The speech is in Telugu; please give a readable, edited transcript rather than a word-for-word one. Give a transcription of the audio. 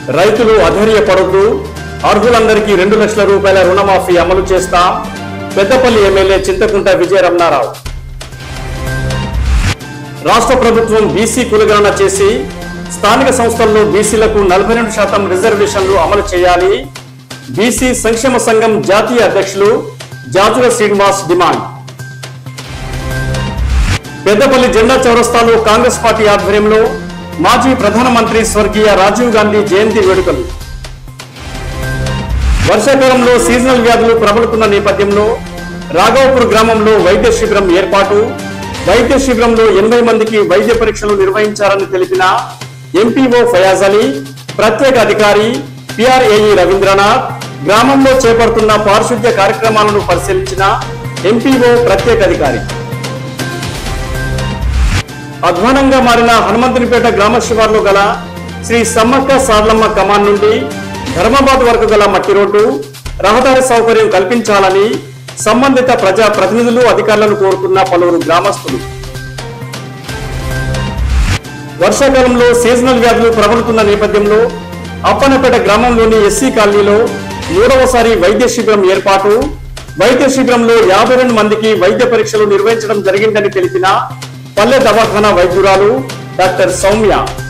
రైతులు అధైర్యపడొద్దు, అర్హులందరికీ 2 లక్షల రూపాయల రుణమాఫీ అమలు చేస్తాం. పెద్దపల్లి ఎమ్మెల్యే చింతకుంట విజయరమణారావు. రాష్ట్ర ప్రభుత్వం బీసీ కులగణన చేసి స్థానిక సంస్థల్లో బీసీలకు 42% రిజర్వేషన్లు అమలు చేయాలి. బీసీ సంక్షేమ సంఘం జాతీయ అధ్యక్షులు జాజుల శ్రీనివాస్ డిమాండ్. పెద్దపల్లి జెండా చౌరస్తాలో కాంగ్రెస్ పార్టీ ఆధ్వర్యంలో మాజీ ప్రధానమంత్రి స్వర్గీయ రాజీవ్ గాంధీ జయంతి వేడుకలు. వర్షాకాలంలో సీజనల్ వ్యాధులు ప్రబలుతున్న నేపథ్యంలో రాఘవపూర్ గ్రామంలో వైద్య శిబిరం ఏర్పాటు. వైద్య శిబిరంలో 80 మందికి వైద్య పరీక్షలు నిర్వహించారని తెలిపిన ఎంపీఓ ఫయాజ్ అలీ, ప్రత్యేక అధికారి పిఆర్ఏఈ రవీంద్రనాథ్, గ్రామంలో చేపడుతున్న పారిశుద్ధ్య కార్యక్రమాలను పరిశీలించిన ఎంపీఓ ప్రత్యేక అధికారి. అధ్వానంగా మారిన హనుమంతునిపేట గ్రామ శివార్లో గల శ్రీ సమ్మక్క సార్లమ్మ కమాన్ నుండి ధర్మాబాద్ వరకు గల మట్టి రోడ్డు, రహదారి సౌకర్యం కల్పించాలని సంబంధిత ప్రజా ప్రతినిధులు అధికారులను కోరుతున్న పలువురు గ్రామస్తులు. వర్షాకాలంలో సీజనల్ వ్యాధులు ప్రబలుతున్న నేపథ్యంలో అప్పన్నపేట గ్రామంలోని ఎస్సీ కాలనీలో 3వసారి వైద్య శిబిరం ఏర్పాటు. వైద్య శిబిరంలో 52 మందికి వైద్య పరీక్షలు నిర్వహించడం జరిగిందని తెలిపిన పల్లె దవాఖానా వైద్యురాలు డాక్టర్ సౌమ్య.